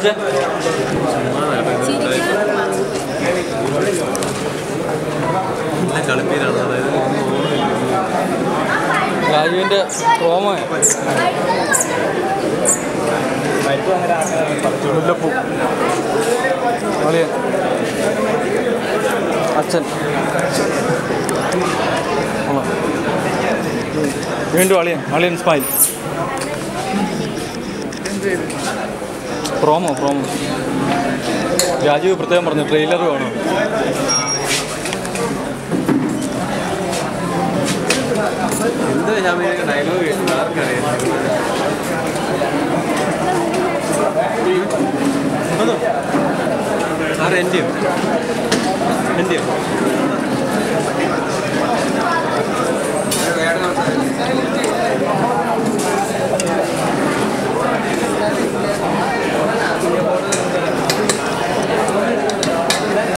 ചിരിച്ച കളിപ്പീരാണ്. അതായത് രാജുവിൻ്റെ പ്രോമോ മുല്ലപ്പൂ അളിയൻ അച്ഛൻ വീണ്ടും അളിയൻ സ്മൈൽ പ്രോമോ രാജു പ്രത്യേകം പറഞ്ഞു ട്രെയിലർ വേണോ. എന്താ ഞാൻ ഡയലോഗ് കേട്ടു ആർക്കറിയാം. ആരെ എൻ്റെയോ